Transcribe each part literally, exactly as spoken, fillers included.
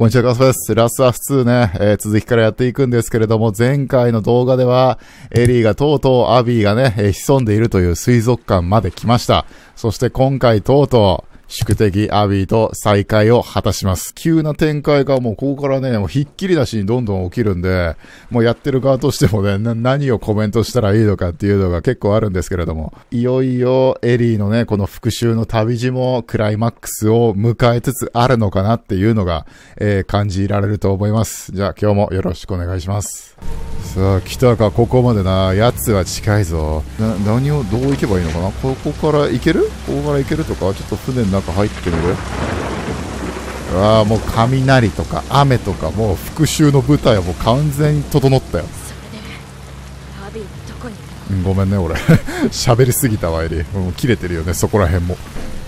こんにちは、ガスです。ラスアフツーね、えー、続きからやっていくんですけれども、前回の動画では、エリーがとうとうアビーがね、えー、潜んでいるという水族館まで来ました。そして今回とうとう、宿敵アビーと再会を果たします。急な展開がもうここからね、もうひっきりなしにどんどん起きるんで、もうやってる側としてもね、な何をコメントしたらいいのかっていうのが結構あるんですけれども、いよいよエリーのね、この復讐の旅路もクライマックスを迎えつつあるのかなっていうのが、えー、感じられると思います。じゃあ今日もよろしくお願いします。さあ来たか、ここまでな。やつは近いぞ。な、何をどう行けばいいのかな。ここから行ける？ここから行けるとか、ちょっと船の中入ってみる？うわあ、もう雷とか雨とか、もう復讐の舞台はもう完全に整ったよ。うん、ごめんね俺喋りすぎたわエリー。もう切れてるよね、そこら辺も。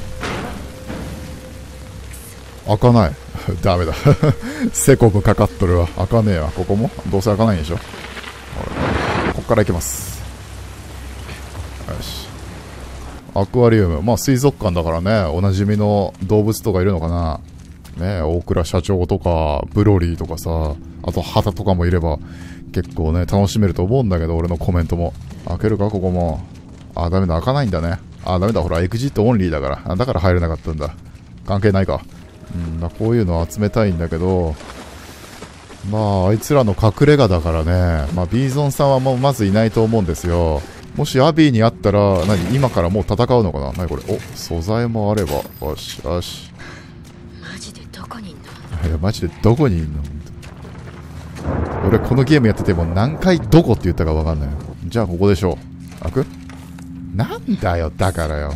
開かないダメだセコムかかっとるわ。開かねえわ。ここもどうせ開かないんでしょ。こっから行きます。よし、アクアリウム、まあ水族館だからね、おなじみの動物とかいるのかなね。大倉社長とかブロリーとかさ、あとハタとかもいれば結構ね楽しめると思うんだけど、俺のコメントも。開けるかここも。あ、ダメだ、開かないんだね。あ、ダメだ、ほらエグジットオンリーだから。あ、だから入れなかったんだ。関係ないか。うん、だこういうのを集めたいんだけど、まああいつらの隠れ家だからね。まあビーゾンさんはもうまずいないと思うんですよ。もしアビーに会ったら、何今からもう戦うのかな。何これ。お、素材もあれば。よしよし。 マジでどこにいんの？ いやマジでどこにいんの。俺このゲームやってても何回どこって言ったか分かんない。じゃあここでしょう。開く？なんだよ、だからよ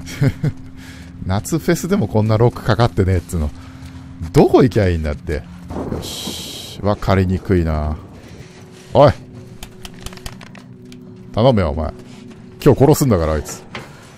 夏フェスでもこんなロックかかってねえっつうの。どこ行きゃいいんだって。よし、分かりにくいな。おい頼めよお前。今日殺すんだからあいつ。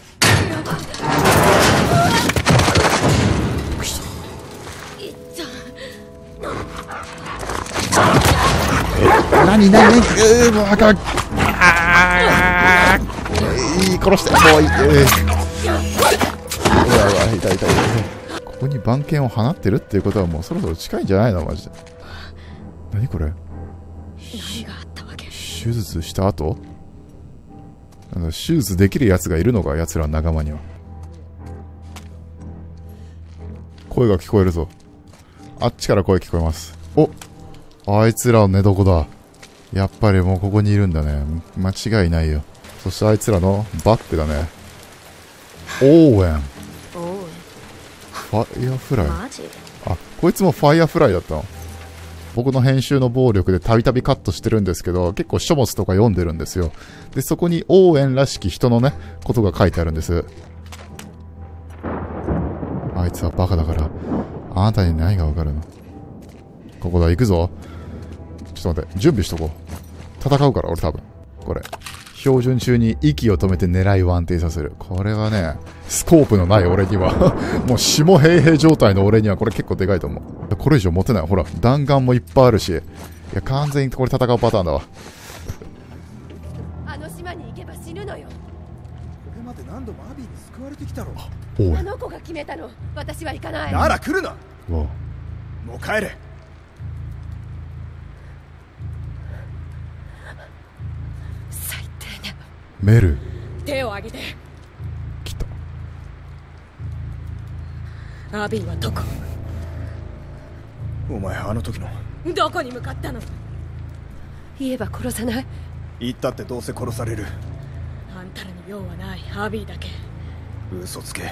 え、なになに、えー、もうあかん。あー、殺して、もういい。えーうわうわ、痛い痛い痛い。ここに番犬を放ってるっていうことはもうそろそろ近いんじゃないのマジで。何これ。 何があったわけ？ 手術した後？なんか手術できるやつがいるのか、やつらの仲間には。声が聞こえるぞ。あっちから声聞こえます。お、あいつらの寝床だ。やっぱりもうここにいるんだね。間違いないよ。そしてあいつらのバックだね。オーウェン。ファイヤーフライ。あ、こいつもファイヤーフライだったの。僕の編集の暴力でたびたびカットしてるんですけど、結構書物とか読んでるんですよ。で、そこにオーエンらしき人のね、ことが書いてあるんです。あいつはバカだから、あなたに何がわかるの。ここだ、行くぞ。ちょっと待って、準備しとこう。戦うから、俺多分。これ。標準中に息を止めて狙いを安定させる。これはね、スコープのない俺にはもう下平平状態の俺にはこれ結構でかいと思う。これ以上持てない。ほら、弾丸もいっぱいあるし。いや、完全にこれ戦うパターンだわ。 あの島に行けば死ぬのよ。 これまで何度もアビーに救われてきたろ。 おい。 あの子が決めたの。私は行かない。 なら来るな。 もう帰れ。 メル。 手を挙げて。 来た。 アビーはどこ？ お前あの時の。 どこに向かったの？言えば殺さない。 言ったってどうせ殺される。 あんたらに用はない。アビーだけ。 嘘つけ。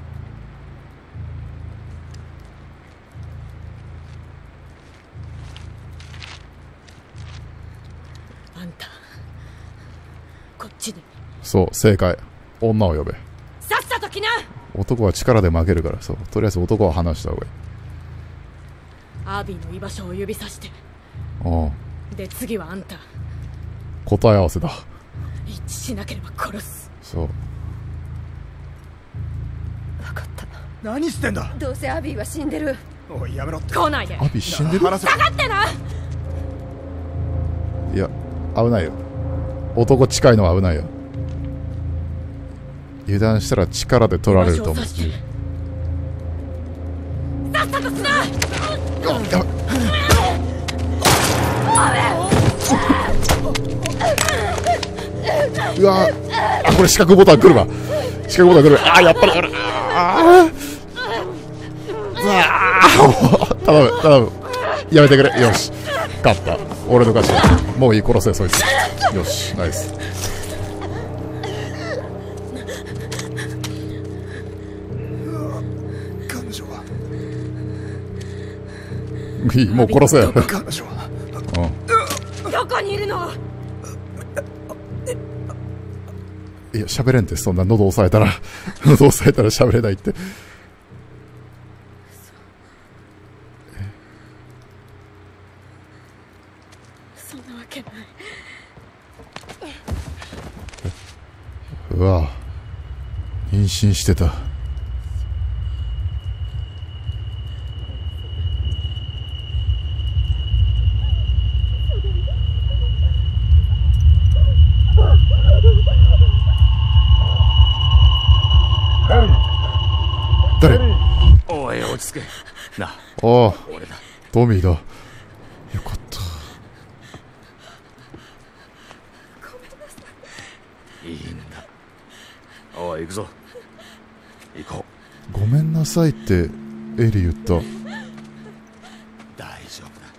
あんたこっちに。 そう、正解。女を呼べ。 さっさと来な。 男は力で負けるから、そう。とりあえず男は話した方がいい。 アビーの居場所を指さして。 ああ。で、次はあんた。 答え合わせだ。 一致しなければ殺す。 そう。 分かった。 何してんだ。 どうせアビーは死んでる。 おい、やめろって。 来ないで。 アビー死んでる。 下がってな。 いや、危ないよ。男近いのは危ないよ。油断したら力で取られると思う。 さっさとしな。 やばいうわあ、これ四角ボタン来るわ。四角ボタン来る。あー、やっぱり来る。あーあー、頼む頼む、やめてくれ。よし、勝った。俺の勝ち。もういい、殺せそいつ。よし、ナイス。 彼女いい、もう殺せよ。 は彼女はうん、 どこにいるの？ いや、喋れんって、そんな喉押さえたら喉押さえたら喋れないって。 そんなわけない。 うわ、妊娠してた。誰？ おい、落ち着け。な、 ああ、 俺だ。 トミーだ。よかった。 いいんだ。おい、行くぞ。行こごめんなさいってエリ言った。 う。大丈夫だ。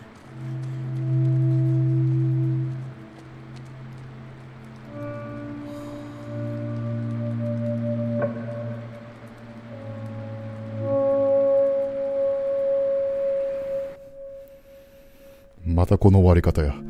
またこの終わり方や。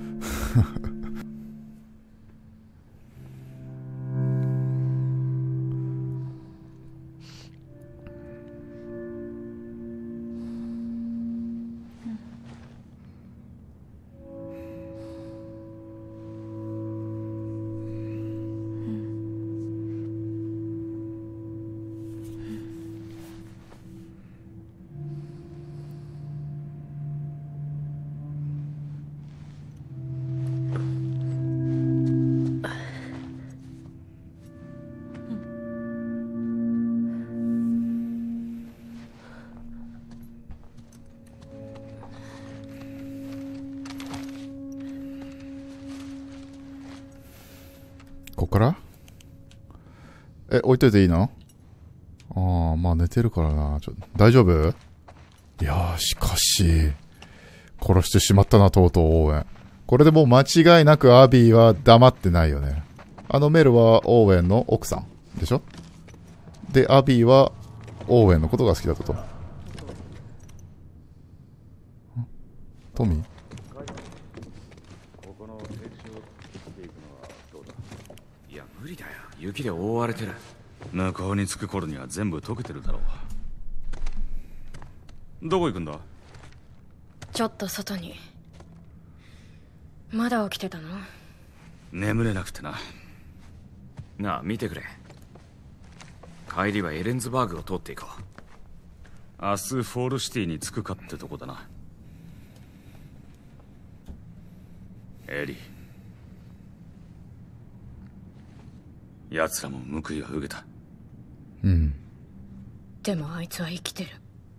こっからえ、置いといていいの？ああ、まあ寝てるからな。ちょ、大丈夫？いやー、しかし、殺してしまったな、とうとうオーウェン。これでもう間違いなくアビーは黙ってないよね。あのメルはオーウェンの奥さんでしょ？で、アビーはオーウェンのことが好きだったと。トミー？ いや、無理だよ。雪で覆われてる。向こうに着く頃には全部溶けてるだろう。どこ行くんだ？ ちょっと外に。まだ起きてたの？ 眠れなくてな。なあ、見てくれ。帰りはエレンズバーグを通っていこう。明日フォールシティに着くかってとこだな。エリー、奴らも報いは受けた。 うん。 でもあいつは生きてる。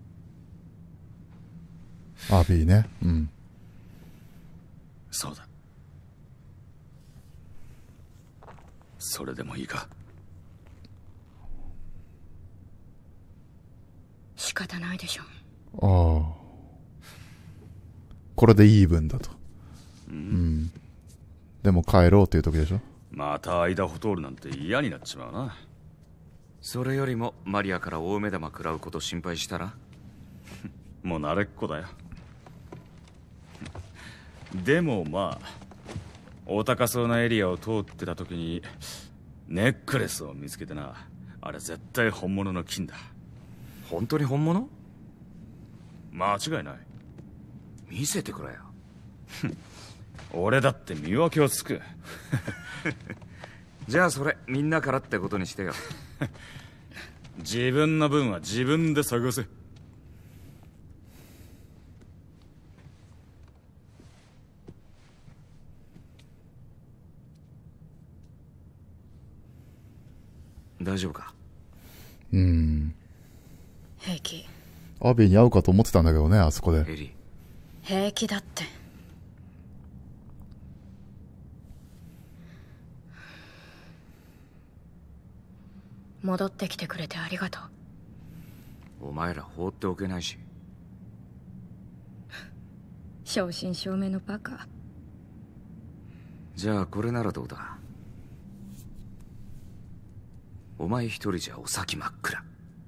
アビーね。うん。 そうだ。それでもいいか？ 仕方ないでしょ。 ああ。これでイーブンだと。うん。うん、でも帰ろうっていう時でしょ？ また間を通るなんて嫌になっちまうな。それよりもマリアから大目玉食らうこと心配したらもう慣れっこだよ。でもまあお高そうなエリアを通ってた時にネックレスを見つけてな。あれ絶対本物の金だ。本当に本物？間違いない。見せてくれよ。俺だって見分けをつく。じゃあそれみんなからってことにしてよ。自分の分は自分で探せ。大丈夫か？ うん。 平気。 アビーに会うかと思ってたんだけどね、あそこで。 エリー。 平気だって。戻ってきてくれてありがとう。 お前ら放っておけないし。 正真正銘のバカ。 じゃあこれならどうだ。お前一人じゃお先真っ暗。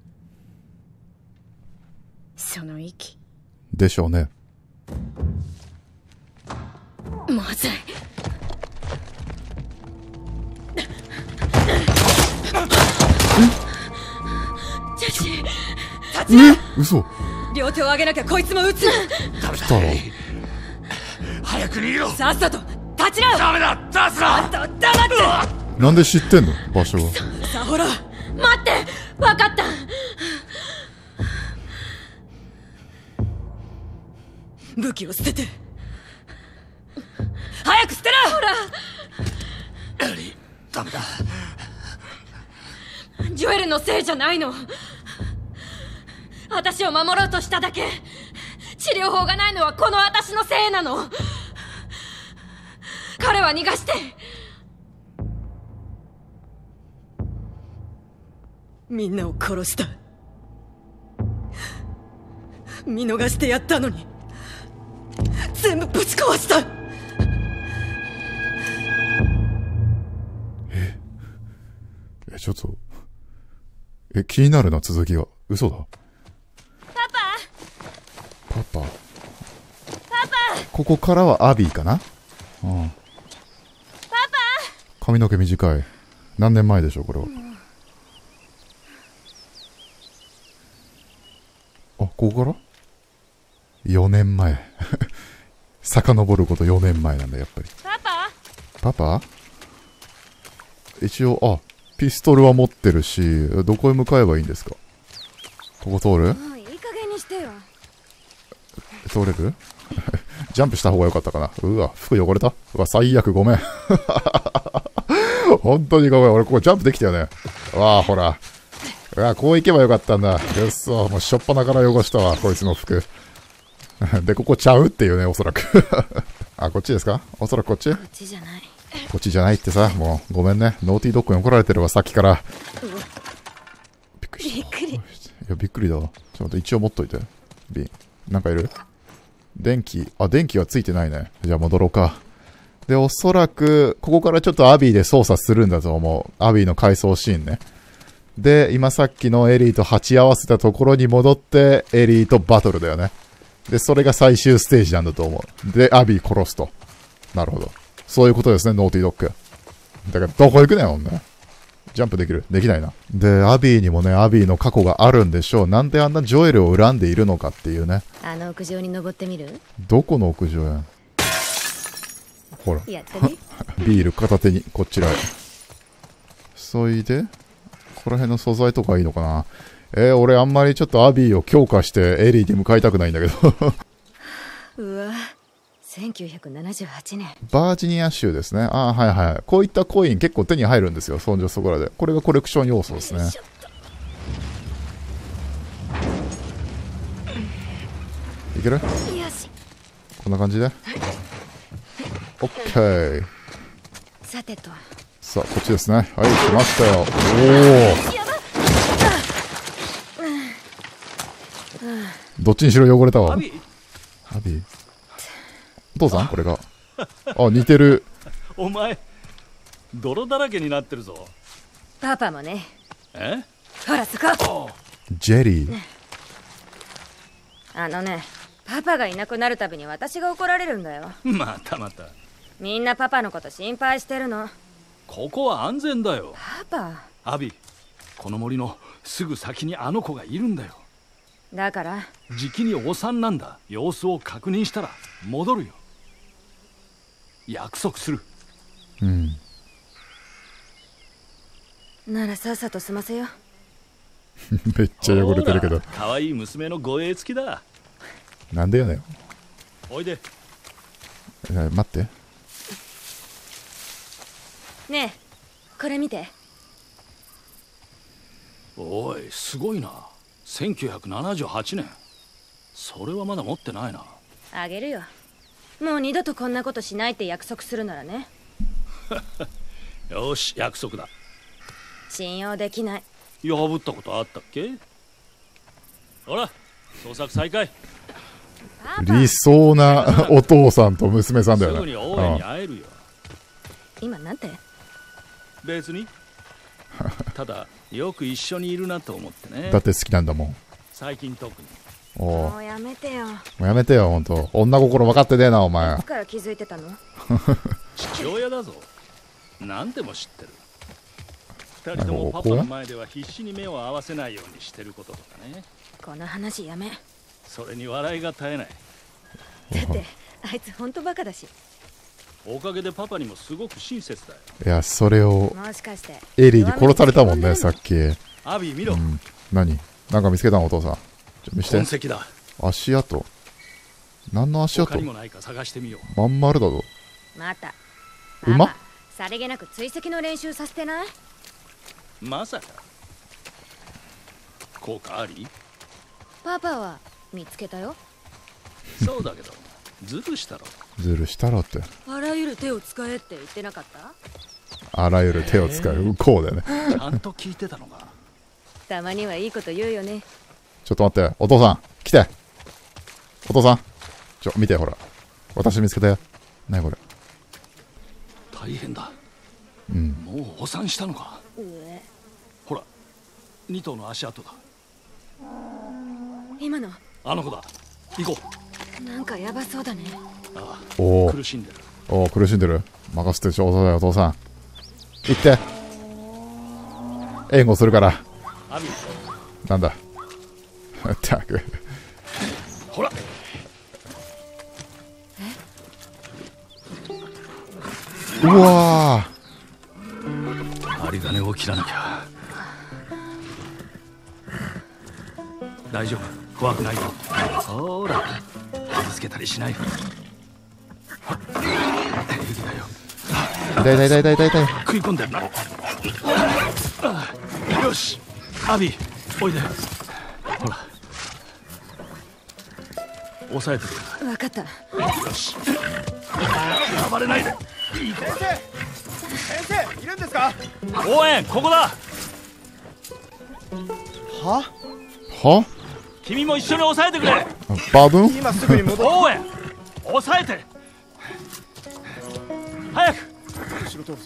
その息。 でしょうね。 まずい。ジェシー、立ちな。 嘘。 両手を上げなきゃこいつも撃つ。 ダメだ。 たら早く逃げろ。 さっさと立ちな。 ダメだ。出すな。 あんたは黙って。 なんで知ってんの場所は。 さほら、待って。分かった。武器を捨てて。早く捨てな。ほら。 エリー、ダメだ。 ジョエルのせいじゃないの。私を守ろうとしただけ。治療法がないのはこの私のせいなの。彼は逃がして。みんなを殺した。見逃してやったのに全部ぶち壊した。 ええちょっとえ気になるな、続きが。嘘だ。 パパパパパここからはアビーかな。うん。 パ髪の毛短い。何年前でしょうこれは。あ、ここからよねんまえ。遡ることよねんまえなんだ、やっぱり。 パパパパ一応、あ、ピストルは持ってるし、どこへ向かえばいいんですか。ここ通る？ もういい加減にしてよ。 通れる？ジャンプした方が良かったかな。うわ、服汚れた？うわ、最悪ごめん。本当にごめん。俺ここジャンプできたよね。うわあ、ほら。うわ、こう行けばよかったんだ。うっそ、もうしょっぱなから汚したわ、こいつの服。で、ここちゃうっていうね、おそらく。あ、こっちですか？おそらくこっち？ こっちじゃない。 こっちじゃないってさ、もう、ごめんね。ノーティードッグに怒られてるわ、さっきから。びっくりした。 びっくり。 いや、びっくりだわ。ちょっと待って、一応持っといて。瓶。なんかいる？電気。あ、電気はついてないね。じゃあ戻ろうか。で、おそらく、ここからちょっとアビーで操作するんだと思う。アビーの回想シーンね。で、今さっきのエリーと鉢合わせたところに戻って、エリーとバトルだよね。で、それが最終ステージなんだと思う。で、アビー殺すと。なるほど。そういうことですね、ノーティードッグ。だから、どこ行くねん、ほんね。ジャンプできる？できないな。で、アビーにもね、アビーの過去があるんでしょう。なんであんなジョエルを恨んでいるのかっていうね。 あの屋上に登ってみる？ どこの屋上やん。ほら。 やってね。 ビール片手に、こちらへ。そいで、ここら辺の素材とかいいのかな。えー、俺あんまりちょっとアビーを強化してエリーに向かいたくないんだけど。 うわ、せんきゅうひゃくななじゅうはちねん。 バージニア州ですね。ああ、はいはい。こういったコイン結構手に入るんですよ。そんじょそこらで。これがコレクション要素ですね。いける？ よし。 こんな感じで。オッケー。 さてと。 さあ、こっちですね。はい、来ましたよ。おお。どっちにしろ汚れたわ。 アビアビー。お父さんこれが。あ、似てる。 お前泥だらけになってるぞ。 パパもね。 え？ ほらそこ。 ジェリー。 あのね、パパがいなくなるたびに私が怒られるんだよ。 またまた。 みんなパパのこと心配してるの。 ここは安全だよ。 パパ。 アビ、この森のすぐ先にあの子がいるんだよ。 だからじきにお産なんだ。様子を確認したら戻るよ。約束する。 うん。 ならさっさと済ませよ。 めっちゃ汚れてるけど。 可愛い娘の護衛付きだ。 なんでやねん。 おいで。 えー、待って。 ねえ、これ見て。 おい、すごいな。せんきゅうひゃくななじゅうはちねん。 それはまだ持ってないな。 あげるよ。もう二度とこんなことしないって約束するならね。 よし、約束だ。 信用できない。 破ったことあったっけ？ほら、捜索再開。 理想なお父さんと娘さんだよね。 すぐに応援に会えるよ。 今なんて？ 別に。ただよく一緒にいるなと思ってね。 だって好きなんだもん。 最近特に。 おお。 もうやめてよ。もうやめてよ、ほんと。女心分かってねえな、お前。 いつから気づいてたの？ 父親だぞ。何でも知ってる。二人ともパパの前では必死に目を合わせないようにしてることとかね。 この話やめ。 それに笑いが絶えない。 だってあいつほんとバカだし。 おかげでパパにもすごく親切だよ。 いや、それをもしかしてエリーに殺されたもんね、さっき。 アビー見ろ、 うん、何なんか見つけたの、お父さん。ちょっと見して。 痕跡だ。 足跡。何の足跡？ 他にもないか探してみよう。まん丸だぞ。 また馬？ さりげなく追跡の練習させてない？ まさか効果あり？ パパは見つけたよ。 そうだけどズルしたろ。 ズルしたろって。 あらゆる手を使えって言ってなかった？ あらゆる手を使う、向こうだよね。 ちゃんと聞いてたのか。 たまにはいいこと言うよね。 ちょっと待って、お父さん来て。お父さんちょ見て、ほら私見つけたよ。何これ。 大変だ。 うん、 もう破産したのか。 上ほらに頭の足跡だ。 今のあの子だ。行こう。なんかヤバそうだね。 ああ、 お苦しんでる。 おお、苦しんでる。任せてちょうだい、お父さん。行って援護するから。 アビなんだったくほら。 うわー、針金を切らなきゃ。大丈夫、怖くないよ。ほら、傷つけたりしない。平気だよ。 痛い痛い痛い痛い痛い痛い。 食い込んでるな。よし、アビーおいで。ほら押さえてくれ。 分かった。 よし、暴れないで。いい子だ。 先生先生いるんですか？ 応援ここだ。 はは君も一緒に押さえてくれ。 バブン今すぐに戻る。 応援押さえて早く。 後ろ通るぞ。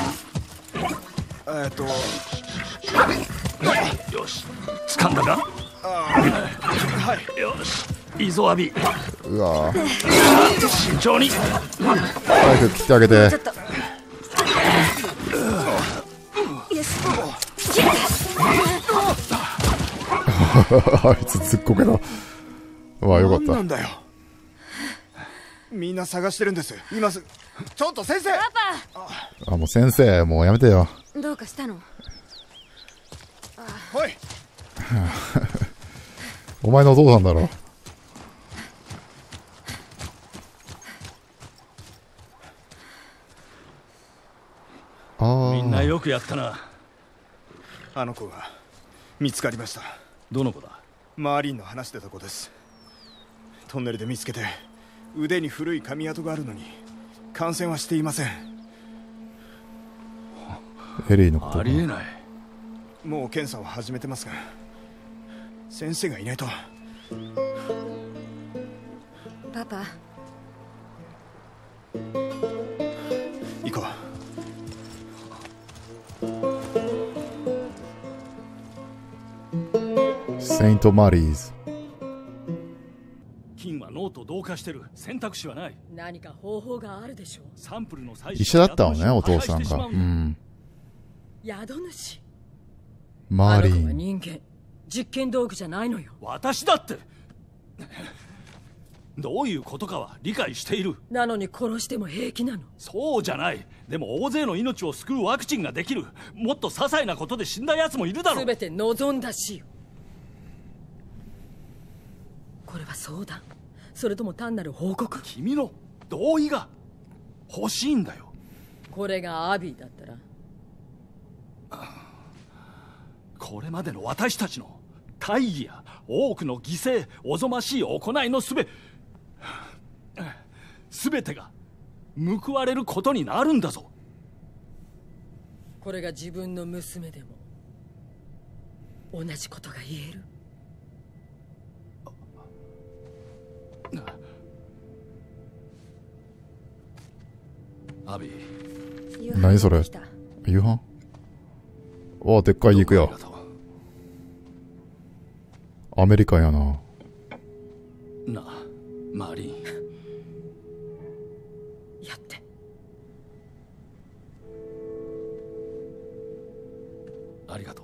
えっとよし、掴んだか。 はいよし、いいぞアビ。 うわ慎重に。 早く切ってあげて。 ちょっとよしあいつずっこけだ。うわよかった。 何なんだよ。みんな探してるんです。今すぐ。ちょっと先生。 パあもう先生もうやめてよ。 パどうかしたの？ おいお前のお父さんだろ。ああみんなよくやったな。 あの子が見つかりました。 どの子だ？ マーリンの話してた子です。トンネルで見つけて腕に古い髪跡があるのに感染はしていません。 エリーのことありえない。 もう検査を始めてますが先生がいないと。 パパ行こう。セイントマリーズ。 金は脳と同化してる。選択肢はない。 何か方法があるでしょう。 サンプルの最医者だったのね、お父さんが。うん。 宿主。 マーリあの子はン。 人間。実験道具じゃないのよ。 私だってどういうことかは理解している。 なのに殺しても平気なの。 そうじゃない。でも大勢の命を救うワクチンができる。もっと些細なことで死んだ奴もいるだろう。 全て望んだ死よ。これは相談、それとも単なる報告？ 君の同意が欲しいんだよ。 これがアビーだったら。 これまでの私たちの大義や多くの犠牲、おぞましい行いのすべ全てが報われることになるんだぞ。 これが自分の娘でも同じことが言える。 アビー何それ、夕飯。おー、でっかい肉よ。アメリカンやな。 なあ、マリン。 やって。 ありがと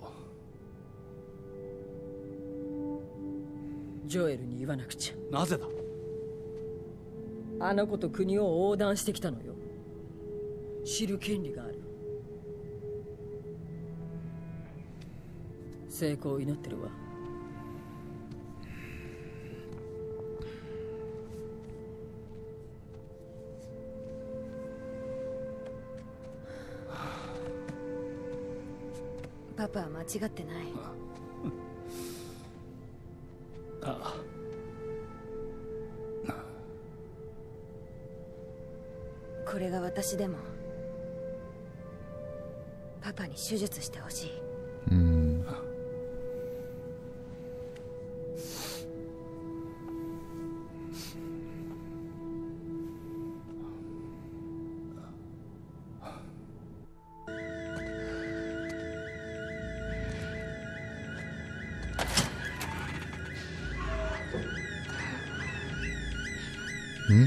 う。ジョエルに言わなくちゃ。 なぜだ。 あの子と国を横断してきたのよ。知る権利がある。成功を祈ってるわ。 パパは間違ってない。 ああ。 これが私でもパパに手術してほしい。 うん。ん？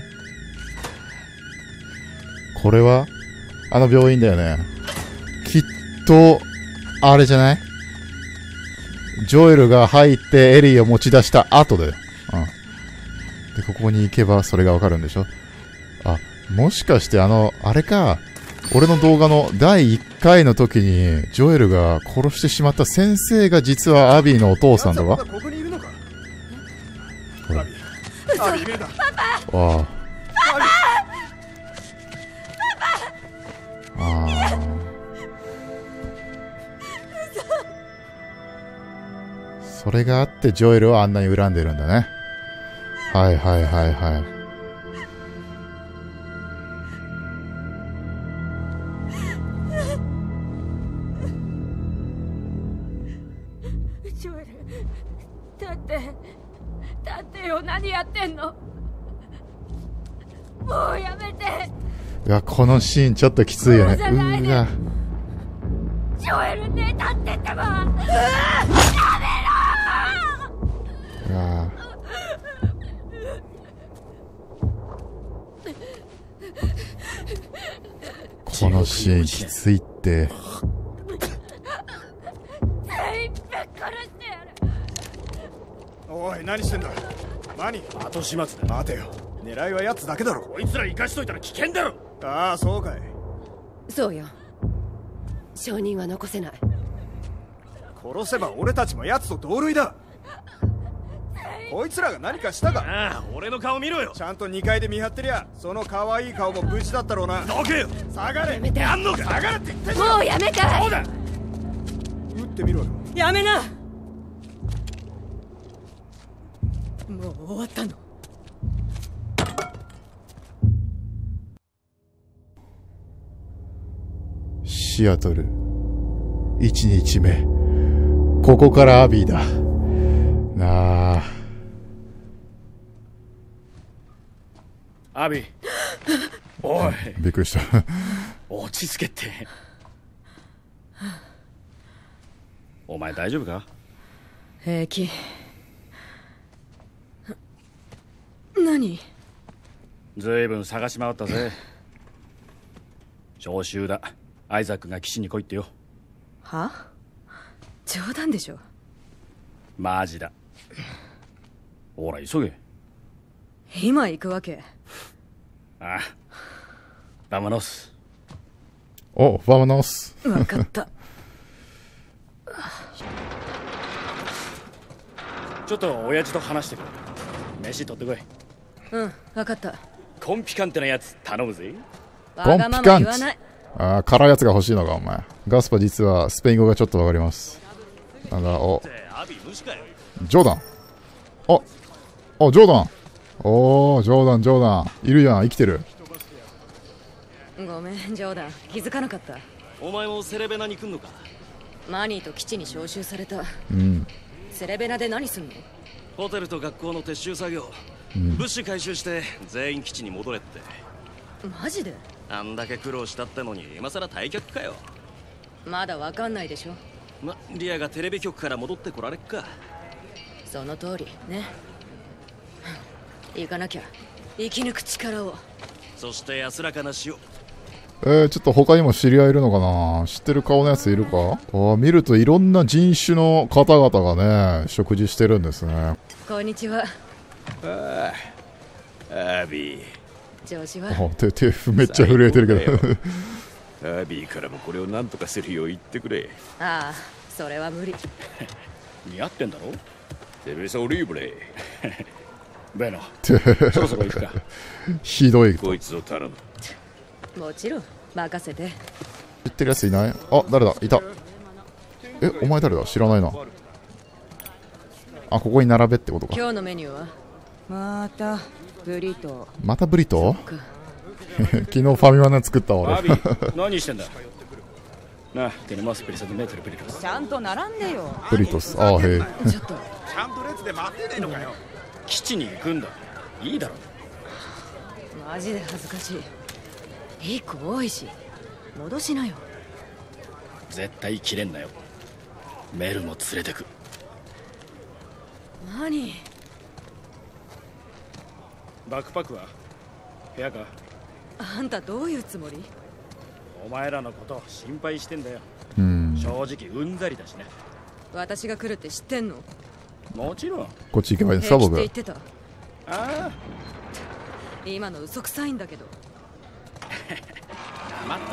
これはあの病院だよね。きっとあれじゃない？ジョエルが入ってエリーを持ち出した後だよ。うん。で、ここに行けばそれがわかるんでしょ？あ、もしかしてあの、あれか。俺の動画のだいいっかいの時に、ジョエルが殺してしまった先生が実はアビーのお父さんだわ。 ここにいるのか？ これ。 アビー、アビーいるんだ。 パパ。 わあ。ああ。それがあってジョエルはあんなに恨んでるんだね。はいはいはいはい。 ジョエル、だってだってよ、何やってんの？もうやめて。 いや、このシーンちょっときついよね。うーわ。 ジョエルね、立ってってば。うわ、やめろ。 うわ。このシーンきついって。 全員ぶっ殺してやる。 おい、何してんだ。何？ 後始末だ。 待てよ。狙いは奴だけだろ。 こいつら生かしといたら危険だろ。 ああ、そうかい。 そうよ。証人は残せない。 殺せば俺たちも奴と同類だ。こいつらが何かしたか？ ああ、俺の顔見ろよ。 ちゃんとにかいで見張ってりゃ、その可愛い顔も無事だったろうな。 どけよ。 下がれ。 やめて。 やんのか。 下がれって言ってんだ。 もうやめたい。 そうだ。 撃ってみろよ。 やめな。もう終わったの。 シアトルいちにちめ、ここからアビーだなあ。 アビー、おい、 びっくりした落ち着けって。お前大丈夫か？ 平気。 何？ ずいぶん探し回ったぜ。召集だ。アイザックが岸に来いってよ。 は？冗談でしょ。 マジだ。ほら急げ。 今行くわけ？ ああ、バマノス。 お、バマノス。 分かったちょっと親父と話してくる。飯取ってこい。 うん、分かった。 コンピカンテなやつ頼むぜ。 わがまま言わない。 ああ、辛いやつが欲しいのかお前。ガスパ実はスペイン語がちょっとわかります。なんだ、おジョーダン。 あ、あ、ジョーダン。おー、ジョーダン、ジョーダン。いるじゃん、生きてる。 ごめんジョーダン、気づかなかった。 お前もセレベナに来んのか。 マニーと基地に招集された。 うん。 セレベナで何すんの？ ホテルと学校の撤収作業、 うん、 物資回収して全員基地に戻れって。 マジで？ あんだけ苦労したってのに今さら退却かよ。 まだわかんないでしょ。 ま、リアがテレビ局から戻ってこられっか。 その通りね。行かなきゃ。生き抜く力を。 そして安らかな死を。 えー、ちょっと他にも知り合いいるのかな。知ってる顔のやついるか。あ、見るといろんな人種の方々がね食事してるんですね。 こんにちは。 ああ、アビー。 調子は？ あ、手手めっちゃ震えてるけど。 アビーからもこれを何とかするよう言ってくれ。 ああ、それは無理。 似合ってんだろ。セベサオリーブレ。ベノ、 そろそろ行くか。 ひどい。 こいつを頼む。 もちろん任せて。 知ってるやついない？あ、誰だ、いた。え、お前誰だ、知らないな。あ、ここに並べってことか。 今日のメニューはまたブリトー。 またブリトー？昨日ファミマの作ったわ俺。 何してんだ。な、tenemos prisa de meter britos。 ちゃんと並んでよ。 ブリトス、ああ、へえ。 ちょっと。 ちゃんと列で待ってねえのかよ。 基地に行くんだ。いいだろ。 マジで恥ずかしい。いい子多いし戻しなよ。 絶対切れんなよ。メルも連れてく。 何？ バックパックは部屋か。 あんたどういうつもり？ お前らのこと心配してんだよ。 うん。 正直うんざりだしね。 私が来るって知ってんの？ もちろん。 こっち行けばいいんですか僕。 平気って言ってた。ああ。 今の嘘くさいんだけど。 黙った。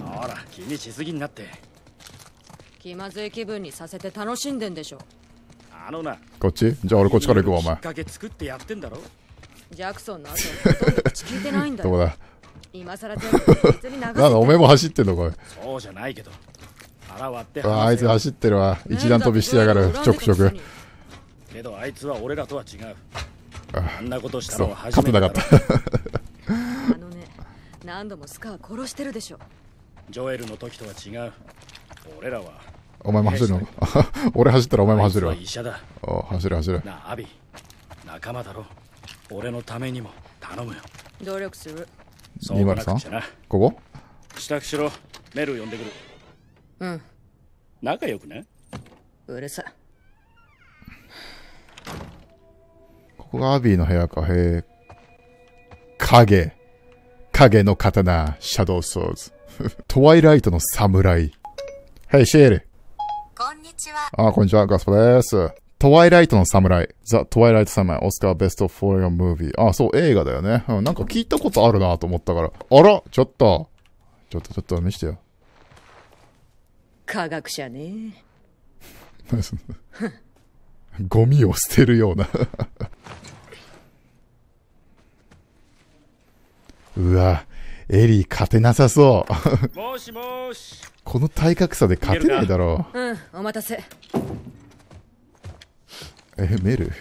ほら気にしすぎになって。 気まずい気分にさせて楽しんでんでしょ。 あのな。 こっち？じゃあ俺こっちから行くわお前。 きっかけ作ってやってんだろ。 ジャクソンの後ほとんど口聞いてないんだよ。 どこだ。 今さら全部別に流せて。 なんだおめえも走ってんのこれ。 そうじゃないけど。腹割って。 あいつ走ってるわ。一段飛びしてやがる。ちょくちょく。 けどあいつは俺らとは違う。 ああんなことしたのは初勝てめてなかった。 あのね、何度もスカー殺してるでしょ。 ジョエルの時とは違う。俺らは。 お前も走るの？俺走ったらお前も走るわ。 あいつは医者だ。 あ走る走る。 なあアビ、仲間だろ。俺のためにも頼むよ。 努力する。 そうこなくちゃな。 ここ？ 支度しろ。メル呼んでくる。 うん。 仲良くね。 うるさ。 ここがアビーの部屋か。へえ。影。影の刀。シャドウソーズ。トワイライトの侍。ヘイシェール。 こんにちは。 あ、こんにちは。ガスパです。トワイライトの侍。ザ・トワイライトサムライ。オスカーベストフォームービー。あ、そう、映画だよね。うん、なんか聞いたことあるなと思ったから。あらちょっと。ちょっとちょっと見してよ。 科学者ね。 ゴミを捨てるような。うわ、エリー勝てなさそう。 もしもし。 この体格差で勝てないだろう。うん、お待たせ。 え、メル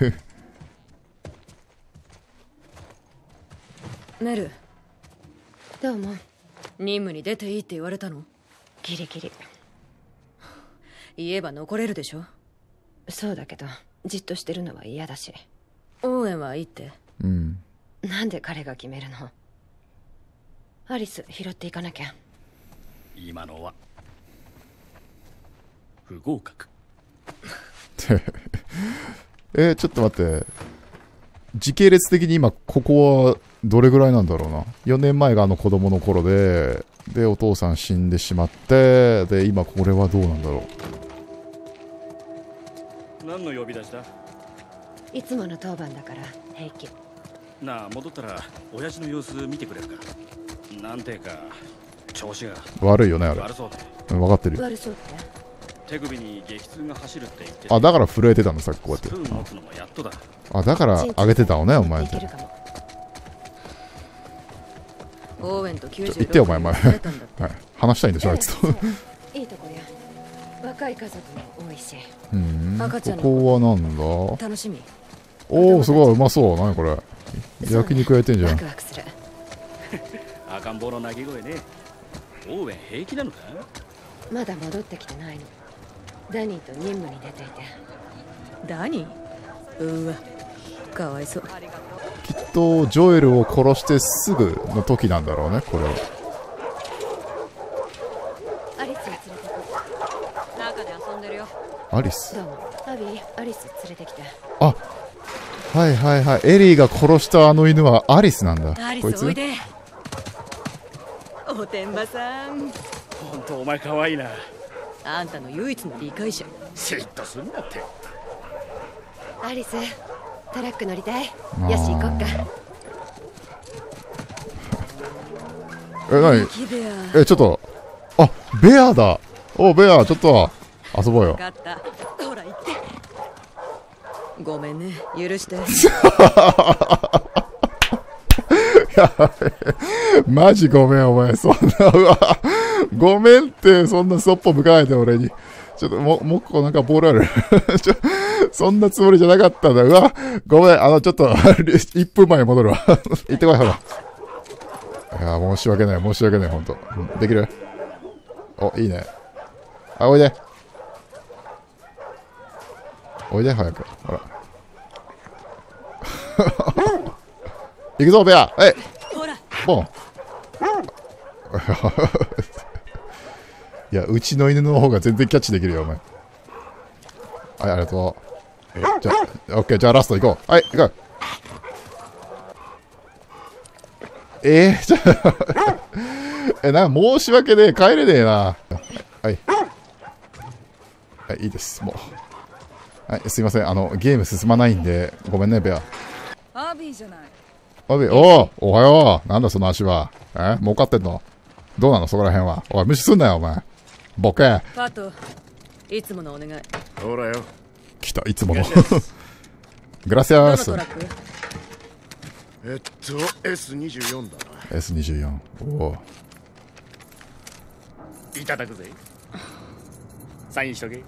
メル。どうも。任務に出ていいって言われたの？ ギリギリ。 言えば残れるでしょ？ そうだけど、じっとしてるのは嫌だし。 オーエンはいいって。 うん。 なんで彼が決めるの？アリス拾っていかなきゃ。 今のは不合格。 えー、ちょっと待って。時系列的に今ここはどれぐらいなんだろうな。よねんまえがあの子供の頃で、でお父さん死んでしまって、で今これはどうなんだろう。何の呼び出しだ？ いつもの当番だから平気。 なあ、戻ったら親父の様子見てくれるか。なんていうか調子が悪いよねあれ。 悪そうで。 うん、分かってるよ。 悪そうって？ 手首に激痛が走るって言って。 あ、だから震えてたのさっきこうやって。 スプーン持つのもやっとだ。 あ、だから上げてたのねお前って。 オーエンときゅうじゅうろく言ってよお前前。はい、話したいんでしょあいつと。 いいとこや。若い家族も多いし。 うん。 赤ちゃんのここはなんだ？ 楽しみ。 おお、すごい、うまそう。何これ。焼肉焼いてんじゃん。 ワクワクする。 赤ん坊の鳴き声ね。オーウェン平気なのか？ まだ戻ってきてないの。ダニーと任務に出ていて。 ダニー？うわ、かわいそう。 きっと、ジョエルを殺してすぐの時なんだろうね、これは。 アリスを連れてく。中で遊んでるよ。 アリス。 どうも。アビー、アリス連れてきて。 あ、はいはいはい。エリーが殺したあの犬はアリスなんだ。 アリこいつスおいで。おてんばさん。 本当お前可愛いな。 あんたの唯一の理解者。 嫉妬すんなって。 アリス、トラック乗りたい。よし、行こっか。 え、なにキベア。 え、ちょっと。あ、ベアだ。お、ベア、ちょっと遊ぼうよ。 分かった。ほら行って。ごめんね、許して。 やべえ。マジごめん、お前。そんな、うわ。ごめんって、そんなそっぽ向かないで、俺に。ちょっと、も、もうこうなんかボールある。ちょ、そんなつもりじゃなかったんだ。うわ。ごめん、あの、ちょっと、いっぷんまえに戻るわ。行ってこい、ほら。いや、申し訳ない、申し訳ない、ほんと。うん、できる？お、いいね。あ、おいで。おいで、早く。ほら。行くぞ、ベア。えい。 ほら。 ボン。いや、うちの犬の方が全然キャッチできるよ、お前。はい、ありがとう。じゃあ、オッケー、じゃあラスト行こう。はい、行こう。えー、じゃあ、え、なんか申し訳ねえ、帰れねえな。はい。はい、いいです、もう。はい、すいません、あの、ゲーム進まないんで、ごめんね、ベア。 アビーじゃない。 アビー、おお、おはよう。なんだその足は。え、儲かってんの？どうなのそこら辺は。おい、無視すんなよ、お前。ボケ。 パト、いつものお願い。 ほらよ。 来た、いつもの。グラシアス。 えっと、エスにじゅうよん だな。 エスにじゅうよん。おお。 いただくぜ。サインしとけ。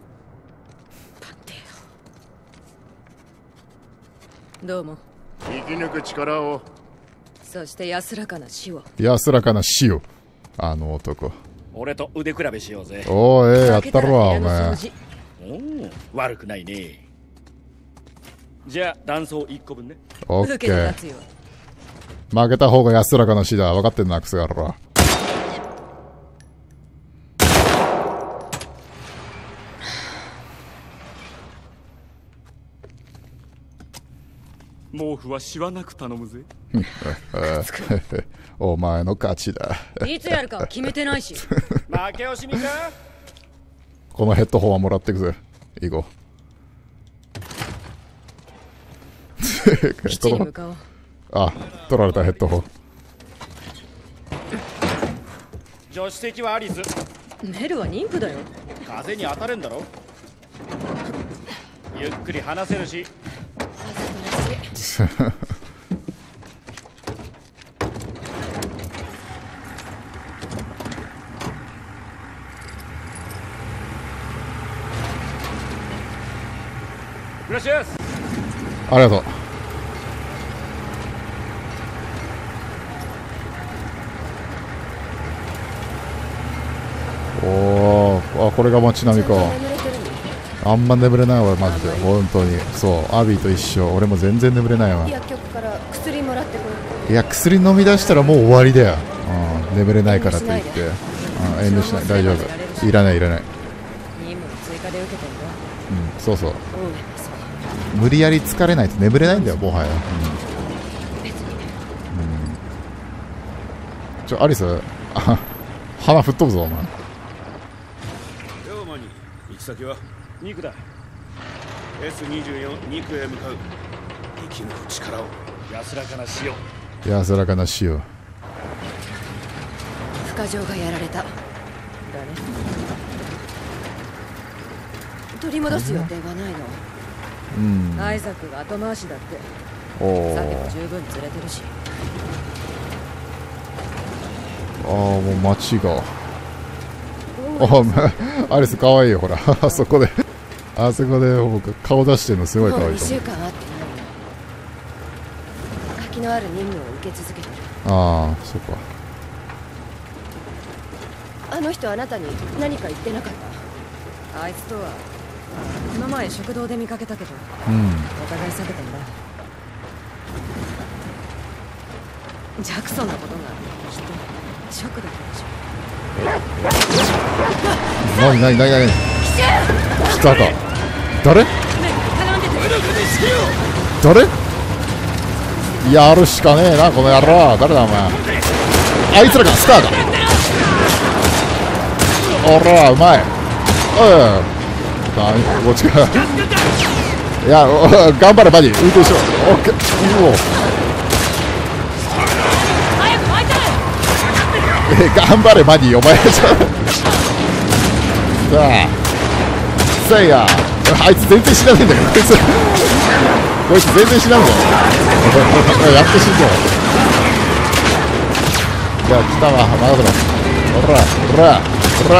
どうも。 生き抜く力を。 そして安らかな死を。 安らかな死を。あの男。 俺と腕比べしようぜ。 おー、ええー、やったろわ、お前。 おお、悪くないね。じゃあ、断層いっこぶんね。 オッケー。負けた方が安らかな死だ。分かってんな、クソ野郎。 毛布はしわなく頼むぜ。 お前の勝ちだ。 いつやるかは決めてないし。 負け惜しみか。 このヘッドホンはもらってくぜ。行こう。 基地に向かおう。 あ、取られたヘッドホン。 助手席はアリス。 メルは妊婦だよ。 風に当たるんだろ。ゆっくり話せるし。グラシアス。 ありがとう。おー、あ、これが街並みか。あんま眠れないわ、マジで。本当に。そう、アビーと一緒。俺も全然眠れないわ。 薬局から薬もらってこい。いや、薬飲み出したらもう終わりだよ。うん、眠れないからといって。うん、遠慮しない。大丈夫。いらない、いらない。 任務の追加で受けてんだ。 うん、そうそう。無理やり疲れないと眠れないんだよ、もはや。うん。うん、ちょ、アリス、あ、鼻吹っ飛ぶぞ、お前。 龍馬に行き先は肉だ。 エスにじゅうよん 肉へ向かう。生き抜く力を。安らかな死を。 安らかな死を。 不可情がやられた。だね。取り戻す予定はないの。 うん。 アイザックが後回しだって。 おお。 さても十分釣れてるし。 ああ、もう街が。あ、アリス可愛いよ、ほら。あそこで。あそこで僕顔出してるのすごい可愛いと思う。 にしゅうかんあってのある任務を受け続けてる。 ああ、そうか。 あの人あなたに何か言ってなかった？ あいつとはこの前食堂で見かけたけど、 うん。 お互い避けてんだ。ジャクソンのことがきっとショックだったでしょ。 なになになになに来たか。誰誰やるしかねえな、この野郎。誰だお前。あいつらか、スターか。おら、うまい。おい、こっちか。いや、頑張れ、バディ。運転しろ。オッケー。うお。え、頑張れ、バディ。お前。さあ。せいや。あいつ全然死なねえんだけど。こいつ。こいつ全然死なんだよ。やっと死んだよ。じゃあ、来たわ。任せろ。ほら、ほら、ほら。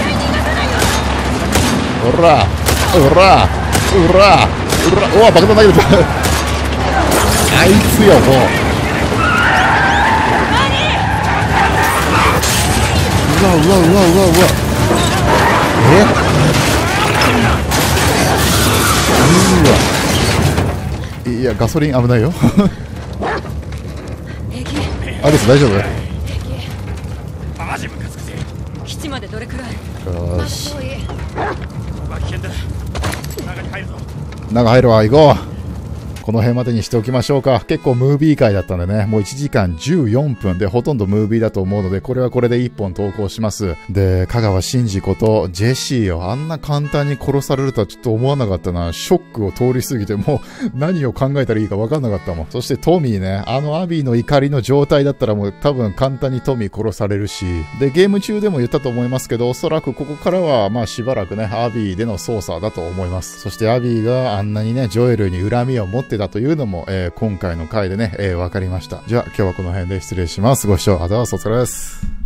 ほら、ほら、ほら、ほら。おわ、爆弾投げてた。あいつよ、もう。うわうわうわうわうわ。え？うわ。いや、ガソリン危ないよ。アリス大丈夫？ マジムカつくぜ。基地までどれくらい？ よし。 危険だ。中に入るぞ。 中入るわ、行こう。この辺までにしておきましょうか。結構ムービー回だったんでね、もういちじかんじゅうよんぷんでほとんどムービーだと思うので、これはこれでいっぽん投稿します。で、香川真司ことジェシーをあんな簡単に殺されるとはちょっと思わなかったな。ショックを通り過ぎて、もう何を考えたらいいか分かんなかったもん。そしてトミーね、あのアビーの怒りの状態だったらもう多分簡単にトミー殺されるし、で、ゲーム中でも言ったと思いますけど、おそらくここからはまあしばらくね、アビーでの操作だと思います。そしてアビーがあんなにね、ジョエルに恨みを持ってたというのも、えー今回の回でね、えー、分かりました。じゃあ今日はこの辺で失礼します。ご視聴ありがとうございます。お疲れです。